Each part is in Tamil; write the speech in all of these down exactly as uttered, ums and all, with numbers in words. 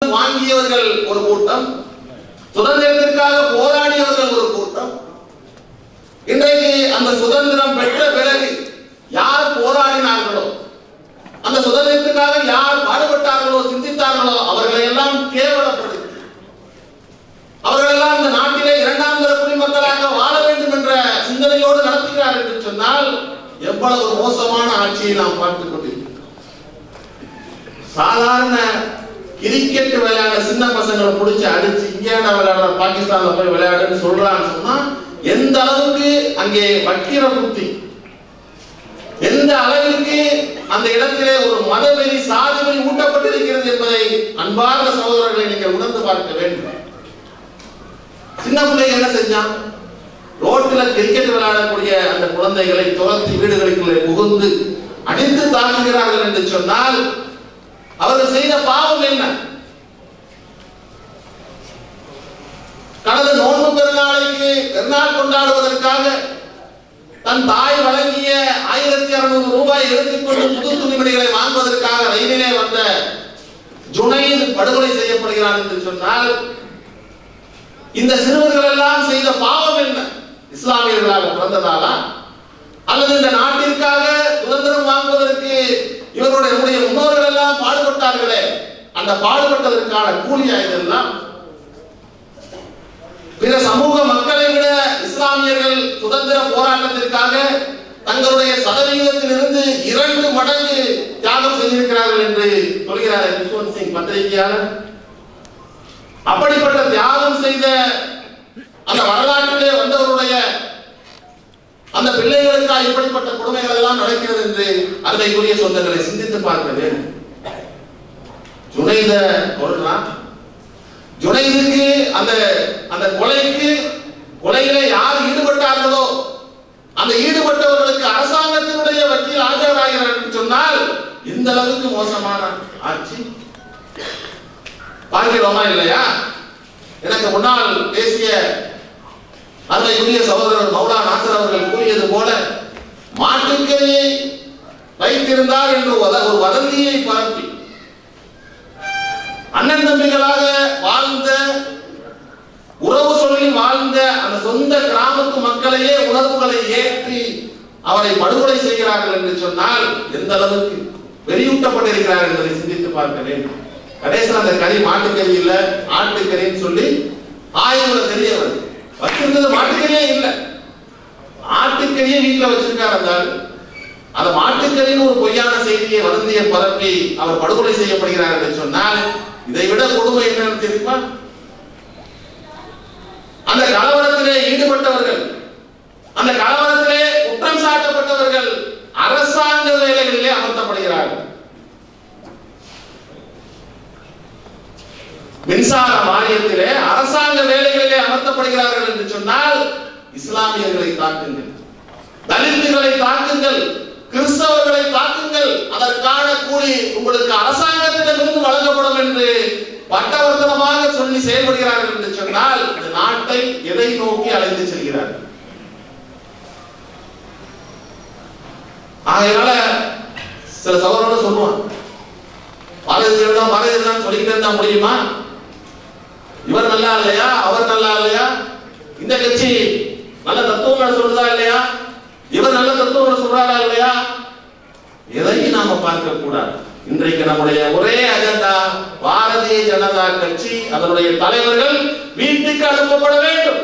சுதந்திரம் வாங்கியவர்கள் ஒரு கூட்டம், சுதந்திரத்திற்காக போராடியவர்கள் ஒரு கூட்டம். இன்றைக்கு அந்த சுதந்திரம் பெற்ற பிறகு யார் போராடினார்களோ, அந்த சுதந்திரத்துக்காக யார் பாடுபட்டார்களோ, சிந்தித்தார்களோ, அவர்களை எல்லாம் கேவலப்படுத்தி அவர்கள் எல்லாம் இந்த நாட்டிலே இரண்டாம் தர குடிமக்களாக வாழ வேண்டும் என்ற சிந்தனையோடு நடத்துகிறார் என்று சொன்னால் எவ்வளவு மோசமான ஆட்சியை நாம் பார்த்துக் கொண்டிருக்கிறோம். சாதாரண கிரிக்கெட் விளையாட சின்ன பசங்களை பிடிச்சி அடிச்சு இந்தியாவில் விளையாடுற பாகிஸ்தான்ல போய் விளையாடுன்னு சொல்றான்னு சொன்னா எந்த அளவுக்கு அங்கே வக்கிர புத்தி, எந்த அளவிற்கு அந்த இடத்திலே ஒரு மதவெறி சாதிவெறி ஊட்டப்பட்டிருக்கிறது என்பதை அன்பார்ந்த சகோதரர்களை நீங்கள் உணர்ந்து பார்க்க வேண்டும். சின்ன பிள்ளைங்க என்ன செஞ்சான்? ரோட்ல கிரிக்கெட் விளையாடக்கூடிய அந்த குழந்தைகளை துரத்தி வீடுகளுக்குள்ளே புகுந்து அடித்து தாக்குகிறார்கள் என்று சொன்னால் அவர்கள் செய்த பாவம் என்ன? கடந்த நோன்பு பெருநாளைக்கு பெருநாள் கொண்டாடுவதற்காக தன் தாய் வழங்கிய ஆயிரத்தி அறுநூறு ரூபாய் எடுத்துக்கொண்டு புது துணிமணிகளை வாங்குவதற்காக ரயிலிலே வந்த ஜுனைத் படுகொலை செய்யப்படுகிறார் என்று சொன்னால் இந்த சிறுவர்கள் எல்லாம் செய்த பாவம் என்ன? இஸ்லாமியர்களாக பிறந்ததாலா, அல்லது இந்த நாட்டிற்காக சுதந்திரம் வாங்குவதற்கு இவருடைய முன்னோர்கள் எல்லாம் பாடுபட்டார்களே, அந்த பாடுபட்டதற்கான கூலியா இதெல்லாம்? பிற சமூக மக்களை விட இஸ்லாமியர்கள் சுதந்திர போராட்டத்திற்காக தங்களுடைய சதவீதத்திலிருந்து இரண்டு மடங்கு தியாகம் செய்திருக்கிறார்கள் என்று சொல்கிறார் குஷ்வந்த் சிங் பத்திரிகையாளர். அப்படிப்பட்ட தியாகம் செய்த அந்த வரலாற்றிலே வந்தவருடைய அந்த பிள்ளைகளுக்காக இப்படிப்பட்ட கொடுமைகள் எல்லாம் நடக்கிறது என்று அருமைக்குரிய சொந்தங்களை சிந்தித்து பார்க்க வேண்டும். ஜுனைத கொல்றான். ஜுனைதுக்கு அந்த அந்த கொலைக்கு கொலையிலே யார் ஈடுபட்டார்களோ அந்த ஈடுபட்டவர்களுக்கு அரசாங்கத்தினுடைய வக்கீல் ஆஜராகிறார் என்று சொன்னால் இந்த அளவுக்கு மோசமான ஆட்சி பார்க்கிறோமா இல்லையா? எனக்கு முன்னால் பேசிய அருமைக்குரிய சகோதரர் மௌலா நாசர் அவர்கள் கூறியது போல மாட்டுக்கறியை வைத்திருந்தார் என்று ஒரு வதந்தியை பரப்பி அண்ணன் தம்பிகளாக வாழ்ந்த, உறவு சொல்லி வாழ்ந்த அந்த சொந்த கிராமத்து மக்களையே உணர்வுகளை ஏற்றி அவரை படுகொலை செய்கிறார்கள் என்று சொன்னால் எந்த அளவுக்கு வெறியூட்டப்பட்டிருக்கிறார் என்பதை சிந்தித்து பார்க்க வேண்டும். கடைசியில் அந்த கறி மாட்டுக்கறி இல்ல ஆட்டுக்கறின்னு சொல்லி ஆய்வுல தெரிய வருது. வச்சிருந்தது மாட்டுக்கறியே இல்ல, ஆட்டுக்கறியை வீட்டுல வச்சிருக்காரு. அந்த அந்த மாட்டுக்கறின்னு ஒரு பொய்யான செய்தியை வதந்தியை பரப்பி அவர் படுகொலை செய்யப்படுகிறார் என்று சொன்னால் இதை விட கொடுமை என்னன்னு தெரியுமா? அந்த கலவரத்திலே ஈடுபட்டவர்கள், அந்த கலவரத்திலே குற்றம் சாட்டப்பட்டவர்கள் அரசாங்க வேலைகளிலே அமர்த்தப்படுகிறார்கள். மின்சார வாரியத்திலே அரசாங்க வேலைகளிலே அமர்த்தப்படுகிறார்கள் என்று சொன்னால் இஸ்லாமியர்களை தாக்குங்கள், தலித்துகளை தாக்குங்கள், கிறிஸ்தவர்களை தாக்குங்கள், அதற்கான கூலி உங்களுக்கு அரசாங்கத்திடமிருந்து வழங்கப்படும் என்று பட்டவர்த்தனமாக சொல்லி செயல்படுகிறார்கள் என்று சொன்னால் இந்த நாட்டை எதை நோக்கி அழைத்து செல்கிறார்கள்? ஆகையினால சில சகோதரர்கள் சொல்லுவாங்க, பாரதிய பாரதிய சொல்லிக்கிட்டே இருந்தா முடியுமா? இவர் நல்லா இல்லையா, அவர் நல்லா இல்லையா, இந்த கட்சி நல்ல தத்துவங்களை சொல்றதா இல்லையா, இவர் நல்ல தத்துவங்களை சொல்றாரா இல்லையா? எதையும் நாம பார்க்க கூடாது. இன்றைக்கு நம்முடைய ஒரே அஜெண்டா பாரதிய ஜனதா கட்சி, அதனுடைய தலைவர்கள் வீட்டுக்கு அனுப்பப்பட வேண்டும்.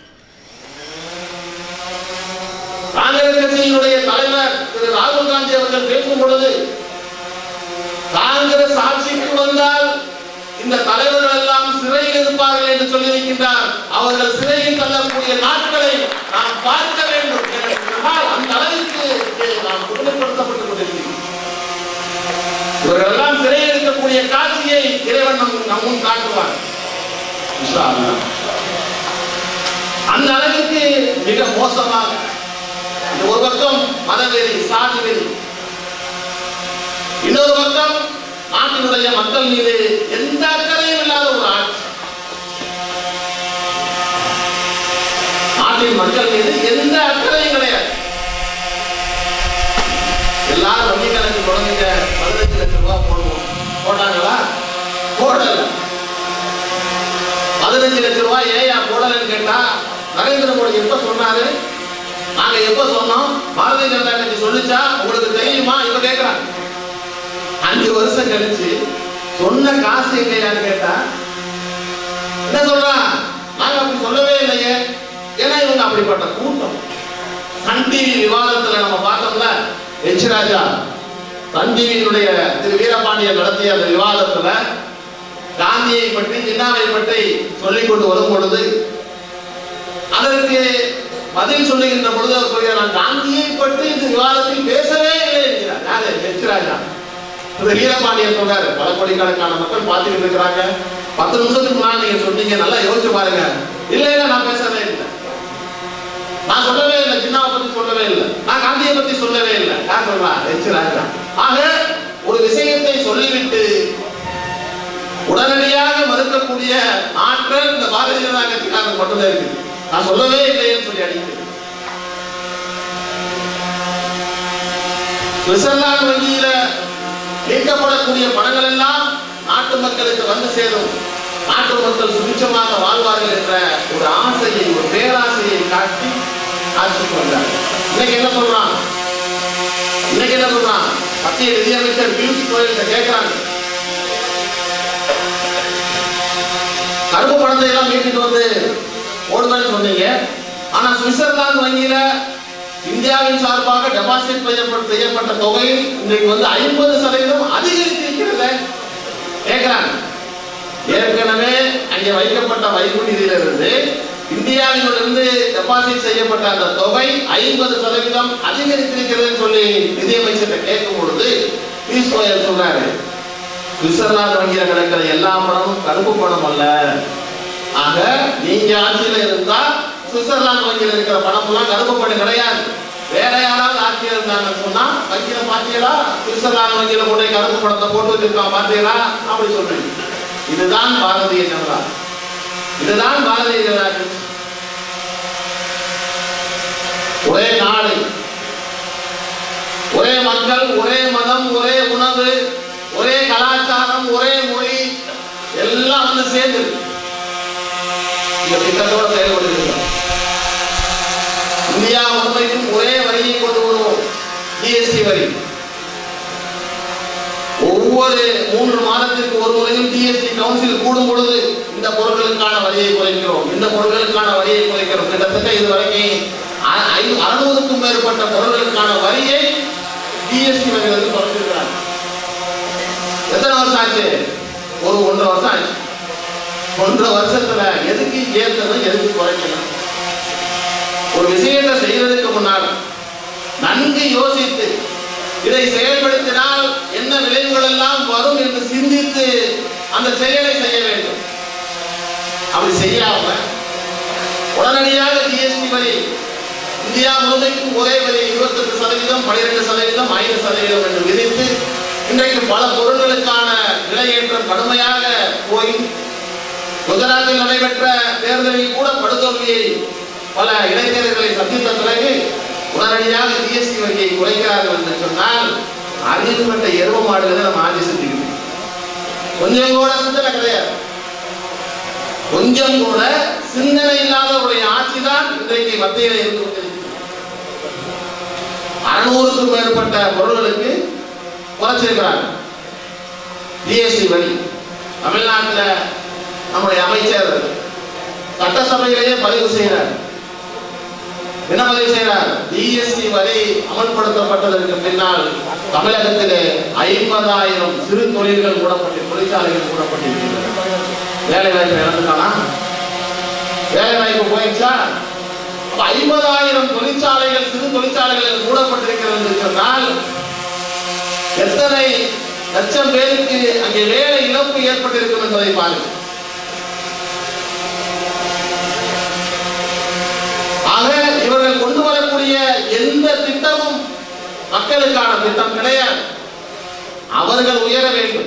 காங்கிரஸ் கட்சியினுடைய தலைவர் திரு ராகுல் காந்தி அவர்கள் பேசும் பொழுது காங்கிரஸ் ஆட்சிக்கு வந்தால் இந்த தலைவர்கள் எல்லாம் சிறையில் இருப்பார்கள் என்று சொல்லியிருக்கின்றார். அவர்கள் சிறையில் தள்ளக்கூடிய நாட்களை நாம் பார்க்க வேண்டும். அந்த அளவிற்கு நாம் கொடுமைப்படுத்தப்பட்டுக் கொண்டிருக்கிறோம். இவர்கள் எல்லாம் சிறையில் இருக்கக்கூடிய காட்சியை இறைவன் நம் முன் காட்டுவார். அந்த அளவிற்கு மிக மோசமாக ஒரு பக்கம் மதவெறி, சாதி வெறி, இன்னொரு பக்கம் நாட்டினுடைய மக்கள் மீது எந்த அக்கறையும் இல்லாத ஒரு ஆட்சி. நாட்டின் மக்கள் மீது எந்த அக்கறையும் கிடையாது. எல்லாரும் வங்கி கணக்கு தொடங்குங்க, பதினஞ்சு லட்சம் ரூபாய் போடுவோம். போட்டாங்களா? போடல. பதினஞ்சு லட்சம் ரூபாய் ஏயா போடலன்னு கேட்டா நரேந்திர மோடி எப்ப சொன்னாரு? நாங்க எப்ப சொன்னோம்? பாரதிய ஜனதா கட்சி சொல்லிச்சா? உங்களுக்கு தெரியுமா? இப்ப கேட்கிறாங்க. அஞ்சு வருஷம் கழிச்சு சொன்ன காசு எங்கயான்னு கேட்டா என்ன சொல்றான்? நாங்க அப்படி சொல்லவே இல்லையே. ஏன்னா இவங்க அப்படிப்பட்ட கூட்டம். சன் டிவி விவாதத்துல நம்ம பார்த்தோம்ல, எச் ராஜா சன் டிவியினுடைய திரு வீரபாண்டியன் நடத்திய அந்த விவாதத்துல காந்தியை பற்றி ஜின்னாவை பற்றி சொல்லிக் கொண்டு வரும் பொழுது அதற்கு பதில் சொல்லுகின்ற பொழுது அவர் சொல்கிறார், காந்தியை பற்றி இந்த விவாதத்தில் பேசவே இல்லை என்கிறார். யாரு? எச் ராஜா. வீரபாண்டியன் சொல்றாரு, பல கோடிக்கணக்கான மக்கள் பார்த்துக்கிட்டு இருக்கிறாங்க. பத்து நிமிஷத்துக்கு முன்னாடி நீங்க சொன்னீங்க, நல்லா யோசிச்சு பாருங்க. இல்ல இல்ல நான் பேசவே இல்லை, நான் சொல்லவே இல்லை, ஜின்னாவை பத்தி சொல்லவே இல்லை, நான் காந்தியை பத்தி சொல்லவே இல்லை. யார் சொல்றா? எச் ராஜா. ஆக ஒரு விஷயத்தை சொல்லிவிட்டு உடனடியாக மறுக்கக்கூடிய ஆற்றல் இந்த பாரதிய ஜனதா கட்சிக்காரருக்கு மட்டும்தான் இருக்கு. நான் சொல்லவே இல்லைன்னு சொல்லி அடிக்கிறது. சுவிட்சர்லாந்து வங்கியில மீட்கப்படக்கூடிய பணங்கள் எல்லாம் நாட்டு மக்களுக்கு வந்து சேரும், நாட்டு மக்கள் சுபிட்சமாக வாழ்வார்கள் என்ற ஒரு ஆசையை, ஒரு பேராசையை காட்டி ஆட்சிக்கு வந்தார். இன்னைக்கு என்ன சொல்றான்? இன்னைக்கு என்ன சொல்றான்? மத்திய நிதியமைச்சர் பியூஷ் கோயல் கேட்கிறாங்க, கருப்பு பணத்தை எல்லாம் மீட்டுட்டு வந்து ஓடுவேன்னு சொன்னீங்க. ஆனா சுவிட்சர்லாந்து வங்கியில இந்தியாவின் சார்பாக டெபாசிட் செய்யப்பட்ட தொகை இன்றைக்கு வந்து ஐம்பது சதவீதம் அதிகரித்திருக்கிறது கேட்கிறாங்க. ஏற்கனவே அங்கே வைக்கப்பட்ட வைப்பு நிதியிலிருந்து இந்தியாவிலிருந்து டெபாசிட் செய்யப்பட்ட அந்த தொகை ஐம்பது சதவீதம் அதிகரித்திருக்கிறது சொல்லி நிதியமைச்சர் கேட்கும் பொழுது பியூஷ் கோயல் சொல்றாரு, சுவிட்சர்லாந்து வங்கியில கிடைக்கிற எல்லா பணமும் கருப்பு பணம் அல்ல. ஆக நீங்க ஆட்சியில இருந்தா சுவிட்சர்லாந்து வங்கியில இருக்கிற பணம் எல்லாம் கருப்பு பணம் கிடையாது. வேற யாராவது ஆட்சியில இருந்தாங்கன்னு சொன்னா வங்கியில பாத்தீங்களா, சுவிட்சர்லாந்து வங்கியில போட்டு கருப்பு பணத்தை போட்டு வச்சிருக்கான் பாத்தீங்களா, அப்படி சொல்றீங்க. இதுதான் பாரதிய ஜனதா, இதுதான் பாரதிய ஜனதா கட்சி. ஒரே நாடு, ஒரே மக்கள், ஒரே மதம், ஒரே உணவு, ஒரே கலாச்சாரம், ஒரே மொழி, எல்லாம் வந்து சேர்ந்து இந்த திட்டத்தோட செயல்படுகிறது. இந்தியா முழுமைக்கும் ஒரே வரியை கொண்டு வருவோம், ஜிஎஸ்டி வரி. ஒவ்வொரு மூன்று மாதத்திற்கு ஒரு முறையும் ஜிஎஸ்டி கவுன்சில் கூடும் பொழுது இந்த பொருட்களுக்கான வரியை குறைக்கிறோம், இந்த பொருட்களுக்கான வரியை குறைக்கிறோம். கிட்டத்தட்ட இதுவரைக்கும் அறுநூறுக்கும் மேற்பட்ட பொருட்களுக்கான வரியை ஜிஎஸ்டி வரிகளுக்கு குறைச்சிருக்கிறாங்க. எத்தனை வருஷம் ஆச்சு? ஒரு ஒன்றரை வருஷம் ஆச்சு. ஒன்றரை வருஷத்துல எதுக்கு ஏற்றணும், எதுக்கு குறைக்கணும்? ஒரு விஷயத்தை செய்வதற்கு முன்னால் நன்கு யோசித்து இதை செயல்படுத்தினால் என்ன விளைவுகள் எல்லாம் வரும் என்று சிந்தித்து அந்த செயலை செய்ய வேண்டும். அப்படி செய்யாம உடனடியாக ஜிஎஸ்டி வரி இந்தியா முழுமைக்கும் ஒரே வரி இருபத்தி எட்டு சதவீதம், பனிரெண்டு சதவீதம், ஐந்து சதவீதம் என்று விதித்து இன்றைக்கு பல பொருட்களுக்கான விலையேற்றம் கடுமையாக போய் குஜராத்தில் நடைபெற்ற தேர்தலில் கூட படுதோல்வியை பல இளைஞர்களை சந்தித்த பிறகு உடனடியாக ஜிஎஸ்டி வரியை குறைக்கிறார்கள் என்று சொன்னால் அறிவுபட்ட எருவ மாடுகளை நம்ம ஆட்சி செஞ்சுக்கிட்டு கொஞ்சம் கூட சிந்தனை கிடையாது. கொஞ்சம் கூட சிந்தனை இல்லாதவருடைய ஆட்சி தான் இன்றைக்கு மத்தியில் இருந்து கொண்டிருக்கிறது. அறுநூறுக்கும் மேற்பட்ட பொருட்களுக்கு குறைச்சிருக்கிறாங்க ஜிஎஸ்டி வரி. தமிழ்நாட்டில் நம்முடைய அமைச்சர் சட்டசபையிலேயே பதிவு செய்கிறார். என்ன பதிவு செய்கிறார்? ஜிஎஸ்டி வரி அமல்படுத்தப்பட்டதற்கு பின்னால் தமிழகத்திலே ஐம்பதாயிரம் சிறு தொழில்கள் மூடப்பட்டு, தொழிற்சாலைகள் மூடப்பட்டிருக்கின்றன. வேலை வாய்ப்பு இழந்துட்டானா? வேலை வாய்ப்பு போயிடுச்சா? ஐம்பதாயிரம் தொழிற்சாலைகள், சிறு தொழிற்சாலைகள் மூடப்பட்டிருக்கிறது என்று சொன்னால் எத்தனை லட்சம் பேருக்கு அங்கே வேலை இழப்பு ஏற்பட்டிருக்கும் என்பதை பாருங்கள். ஆக இவர்கள் கொண்டு வரக்கூடிய எந்த திட்டமும் மக்களுக்கான திட்டம் கிடையாது. அவர்கள் உயர வேண்டும்.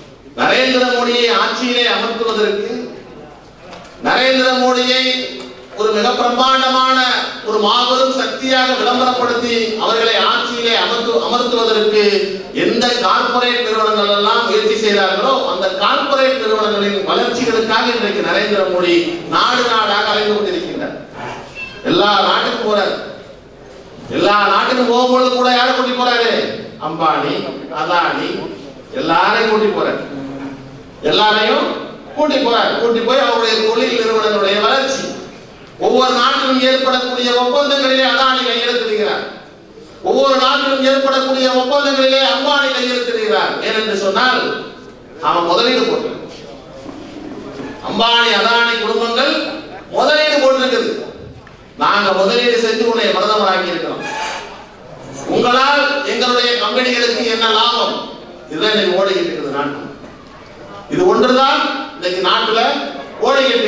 நரேந்திர மோடியை ஆட்சியிலே அமர்த்துவதற்கு, நரேந்திர மோடியை ஒரு மிக பிரம்மாண்டமான ஒரு மாபெரும் சக்தியாக விளம்பரப்படுத்தி அவர்களை ஆட்சியிலே அமர்த்து அமர்த்துவதற்கு எந்த கார்ப்பரேட் நிறுவனங்கள் எல்லாம் முயற்சி செய்தார்களோ அந்த கார்ப்பரேட் நிறுவனங்களின் வளர்ச்சிகளுக்காக இன்றைக்கு நரேந்திர மோடி நாடு நாடாக அலைந்து கொண்டிருக்கின்றார். எல்லா நாட்டுக்கும் போறாரு. எல்லா நாட்டுக்கும் போகும்போது கூட யாரை கூட்டி போறாரு? அம்பானி, அதானி எல்லாரையும் கூட்டி போறாரு. எல்லாரையும் கூட்டி போறாரு. கூட்டி போய் அவருடைய தொழில் நிறுவனங்களுடைய வளர்ச்சி, ஒவ்வொரு நாட்டிலும் ஏற்படக்கூடிய ஒப்பந்தங்களிலே அதானி கையெழுத்திடுகிறார். ஒவ்வொரு நாட்டிலும் ஏற்படக்கூடிய ஒப்பந்தங்களிலே அம்பானி கையெழுத்திடுகிறார். ஏனென்று சொன்னால் அவன் முதலீடு போட்டு, அம்பானி அதானி குடும்பங்கள் முதலீடு போட்டிருக்குது. நாங்க முதலீடு செஞ்சு உன்னை பிரதமராக்கி இருக்கிறோம், உங்களால் எங்களுடைய கம்பெனிகளுக்கு என்ன லாபம், இதுதான் இன்னைக்கு ஓடிக்கிட்டு இருக்குது நாட்டு. இது ஒன்றுதான் இன்னைக்கு நாட்டுல ஓடிக்கிட்டு.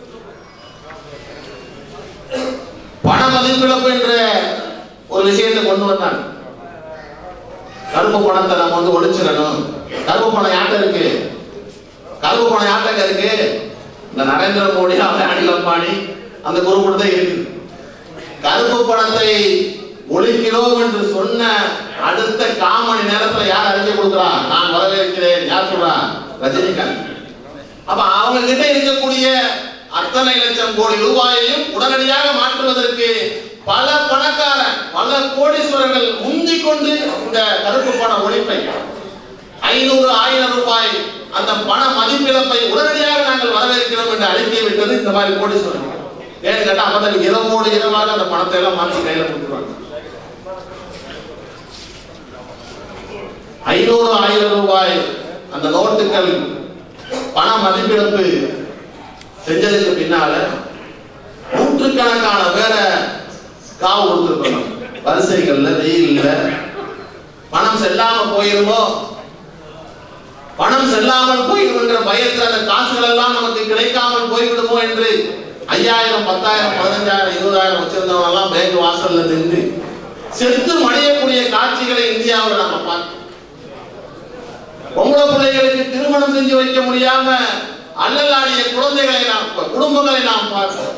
பண மதிப்பிழப்பு என்ற ஒரு விஷயத்தை கொண்டு வந்தாங்க. கருப்பு பணத்தை நம்ம வந்து ஒழிச்சிடணும். கருப்பு பணம் யார்ட்ட இருக்கு? கருப்பு பணம் யார்ட்ட இருக்கு? இந்த நரேந்திர மோடி, அனில் அம்பானி அந்த குரூப் தான் இருக்கு. கருப்பு பணத்தை ஒழிக்கிறோம் என்று சொன்ன அடுத்த காமணி நேரத்துல யார் அறிக்கை கொடுக்கிறா? நான் வரவேற்கிறேன். யார் சொல்றா? ரஜினிகாந்த். அப்ப அவங்க கிட்ட இருக்கக்கூடிய அத்தனை லட்சம் கோடி ரூபாயையும் உடனடியாக மாற்றுவதற்கு பல பணக்கார பல கோடீஸ்வரர்கள் முந்திக் கொண்டு இந்த கருப்பு பண ஒழிப்பை, ஐநூறு ஆயிரம் ரூபாய் அந்த பண மதிப்பிழப்பை உடனடியாக நாங்கள் வரவேற்கிறோம் என்று அறிக்கை விட்டது இந்த மாதிரி கோடீஸ்வரர்கள். ஏன்னு கேட்டா அப்பதான் இரவோடு இரவாக அந்த பணத்தை எல்லாம் மாற்றி கையில கொடுத்துருவாங்க. ஐநூறு ஆயிரம் ரூபாய் அந்த நோட்டுகள் பண மதிப்பிழப்பு செஞ்சதுக்கு பின்னால நூற்றுக்கணக்கான பேரை காவு கொடுத்துருக்கணும். வரிசைகள்ல, வெயில்ல பணம் செல்லாம போயிருமோ, பணம் செல்லாமல் போயிடும் என்ற பயத்தில் அந்த காசுகள் எல்லாம் நமக்கு கிடைக்காமல் போய்விடுமோ என்று ஐயாயிரம், பத்தாயிரம், பதினஞ்சாயிரம், இருபதாயிரம் வச்சிருந்தவங்க எல்லாம் பேங்க் வாசல்ல நின்று செத்து மடியக்கூடிய காட்சிகளை இந்தியாவில் நாம பார்க்கிறோம். பொம்பளை பிள்ளைகளுக்கு திருமணம் செஞ்சு வைக்க முடியாம அல்லலாடிய குழந்தைகளை நாம், குடும்பங்களை நாம் பார்க்கிறோம்.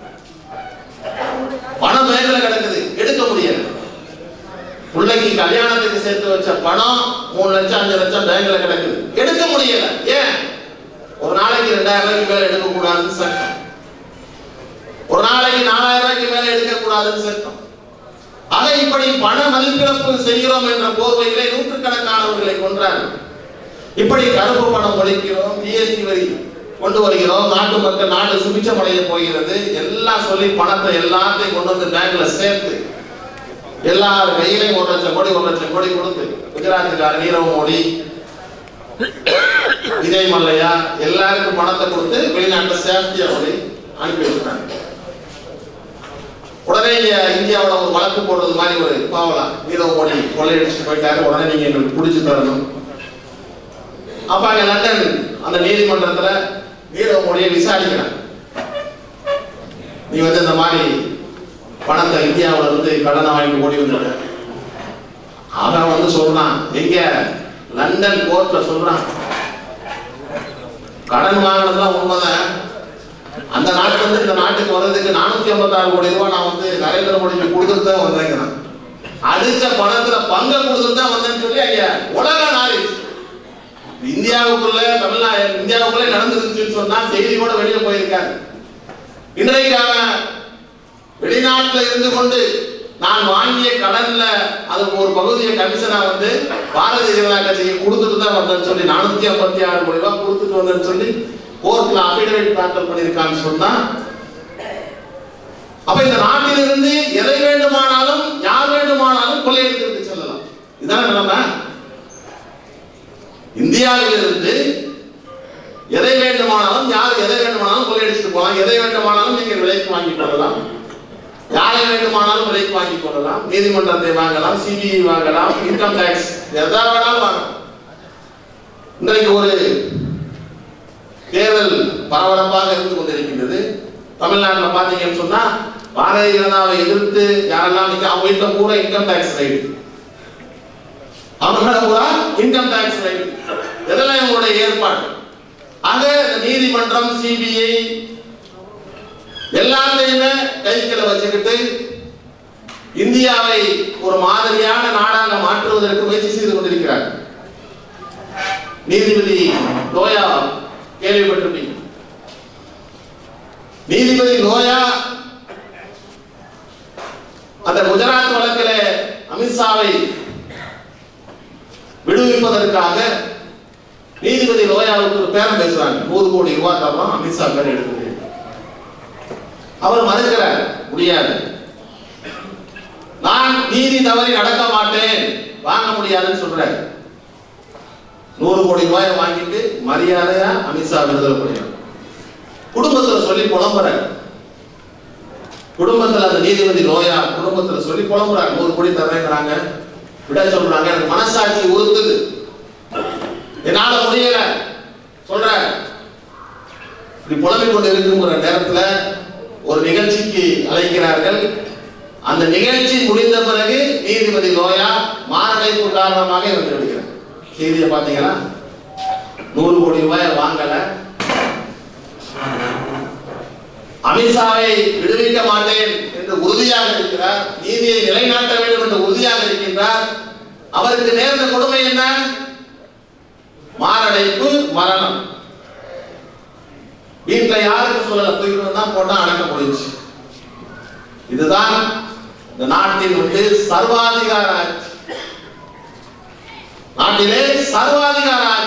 பணம் பேங்க்ல கிடக்குது, எடுக்க முடியல. பிள்ளைக்கு கல்யாணத்துக்கு சேர்த்து வச்ச பணம் மூணு லட்சம் அஞ்சு லட்சம் பேங்க்ல கிடக்குது, எடுக்க முடியல. ஏன்? ஒரு நாளைக்கு ரெண்டாயிரம் ரூபாய்க்கு மேல எடுக்க கூடாதுன்னு சட்டம், ஒரு நாளைக்கு நாலாயிரம் ரூபாய்க்கு மேல எடுக்க கூடாதுன்னு சட்டம். ஆக இப்படி பண மதிப்பிழப்பு செய்கிறோம் என்ற போர்வையிலே நூற்றுக்கணக்கானவர்களை கொன்றார்கள். இப்படி கருப்பு பணம் ஒழிக்கிறோம், ஜிஎஸ்டி வரி கொண்டு வருகிறோம், நாட்டு மக்கள் நாடு சுபிச்சமடைய போகிறது எல்லாம் சொல்லி பணத்தை எல்லாத்தையும் கொண்டு வந்து பேங்க்ல சேர்த்து எல்லார் கையிலையும் ஒரு லட்சம் கோடி ஒரு லட்சம் கோடி கொடுத்து குஜராத்துக்கார நீரவ் மோடி, விஜய் மல்லையா எல்லாருக்கும் பணத்தை கொடுத்து வெளிநாட்டு சேஃப்டியா போய் அனுப்பி வச்சுட்டாங்க. உடனே இந்தியாவோட ஒரு வழக்கு போடுறது மாதிரி ஒரு பாவலாம், நீரவ் மோடி கொள்ளையடிச்சு போயிட்டாரு, உடனே நீங்க எங்களுக்கு பிடிச்சு தரணும். அப்ப அங்க லண்டன் அந்த நீதிமன்றத்துல நீரவ் மோடியை விசாரிக்கிறாங்க. நீ வந்து இந்த மாதிரி பணத்தை இந்தியாவில இருந்து கடனை வாங்கி ஓடி வந்துட்ட. அவன் வந்து சொல்றான், எங்க லண்டன் கோர்ட்ல சொல்றான், கடன் வாங்கினதுலாம் உண்மைதான், அந்த நாட்டுல இருந்து இந்த நாட்டுக்கு வர்றதுக்கு நானூத்தி ஐம்பத்தி ஆறு கோடி ரூபாய் நான் வந்து நரேந்திர மோடிக்கு கொடுத்துட்டு தான் வந்தேங்கிறான். அடிச்ச பணத்துல பங்க கொடுத்துட்டு தான் வந்தேன்னு சொல்லி அங்க உலக நாடு இந்தியாவுக்குள்ள தமிழ்நாடு இந்தியாவுக்குள்ள நடந்துருச்சுன்னு சொன்னா செய்தி கூட வெளியே போயிருக்காரு. இன்றைக்கு அவன் வெளிநாட்டுல இருந்து கொண்டு நான் வாங்கிய கடன்ல அதுக்கு ஒரு பகுதியை கமிஷனா வந்து பாரதிய ஜனதா கட்சிக்கு கொடுத்துட்டு தான் வந்தேன்னு சொல்லி நானூத்தி ஐம்பத்தி ஆறு கோடி ரூபாய் கொடுத்துட்டு வந்தேன்னு சொல்லி கோர்ட்ல அபிடவிட் தாக்கல் பண்ணிருக்கான்னு சொன்னா, அப்ப இந்த நாட்டிலிருந்து எதை வேண்டுமானாலும் யார் வேண்டுமானாலும் கொள்ளையடித்து செல்லலாம். இதான நிலைமை. இந்தியாவிலிருந்து எதை வேண்டுமானாலும் யார் எதை வேண்டுமானாலும் கொள்ளையடிச்சுட்டு போகலாம், எதை வேண்டுமானாலும் நீங்கள் விலைக்கு வாங்கிக் கொள்ளலாம், யாரை வேண்டுமானாலும் விலைக்கு வாங்கிக் கொள்ளலாம், நீதிமன்றத்தை வாங்கலாம், சிபிஐ வாங்கலாம், இன்கம் டாக்ஸ் எதா வேணாலும் வாங்கலாம். இன்றைக்கு ஒரு தேர்தல் பரபரப்பாக இருந்து கொண்டிருக்கின்றது. தமிழ்நாட்டில் பாத்தீங்கன்னு சொன்னா பாரதிய ஜனதாவை எதிர்த்து யாரெல்லாம் அவங்க வீட்டுல பூரா இன்கம் டாக்ஸ் ரைடு, அவங்க பூரா இன்கம் டாக்ஸ் ரைடு, இதெல்லாம் இவங்களுடைய ஏற்பாடு. ஆக நீதிமன்றம், சிபிஐ எல்லாத்தையும் எல்லாத்தையுமே கைகளை வச்சுக்கிட்டு இந்தியாவை ஒரு மாதிரியான நாடாக மாற்றுவதற்கு முயற்சி செய்து கொண்டிருக்கிறார். நீதிபதி லோயா கேள்விப்பட்டிருப்பீங்க. நீதிபதி லோயா அந்த குஜராத் வழக்கில் அமித்ஷாவை விடுவிப்பதற்காக நீதிபதி லோயாவுக்கு ஒரு பேரம் பேசுறாங்க. நூறு கோடி ரூபாய் தரலாம் அமித்ஷா பேர் எடுத்து. அவர் மறுக்கிறார், முடியாது, நான் நீதி தவறி நடக்க மாட்டேன், வாங்க முடியாதுன்னு சொல்றாரு. நூறு கோடி ரூபாயை வாங்கிட்டு மரியாதையா அமித்ஷா விடுதலை பண்ணுறார். குடும்பத்துல சொல்லி புலம்புற குடும்பத்துல அந்த நீதிபதி லோயா குடும்பத்துல சொல்லி புலம்புறாங்க. நூறு கோடி தர்றேங்கிறாங்க, விட சொல்றாங்க. எனக்கு மனசாட்சி உறுத்துது, என்னால முடியல சொல்ற. இப்படி புலம்பிக் கொண்டு இருக்குங்கிற நேரத்துல ஒரு நிகழ்ச்சிக்கு அழைக்கிறார்கள். அந்த நிகழ்ச்சி முடிந்த பிறகு நீதிபதி லோயா மாரடைப்பு காரணமாக இவங்க எடுக்கிறார். செய்தியை பாத்தீங்களா? நூறு கோடி ரூபாய் வாங்கல, அமித்ஷாவை விடுவிக்க மாட்டேன் என்று உறுதியாக இருக்கிறார், நீதியை நிலைநாட்ட வேண்டும் என்று உறுதியாக இருக்கின்றார். அவருக்கு நேர்ந்த கொடுமை என்ன? மாரடைப்பு, மரணம். வீட்டுல யாருக்கு சொல்லல, தூக்கிட்டு தான் போட்டா அடக்க முடிஞ்சு. இதுதான் இந்த நாட்டின் வந்து சர்வாதிகார ஆட்சி. நாட்டிலே சர்வாதிகார ஆட்சி.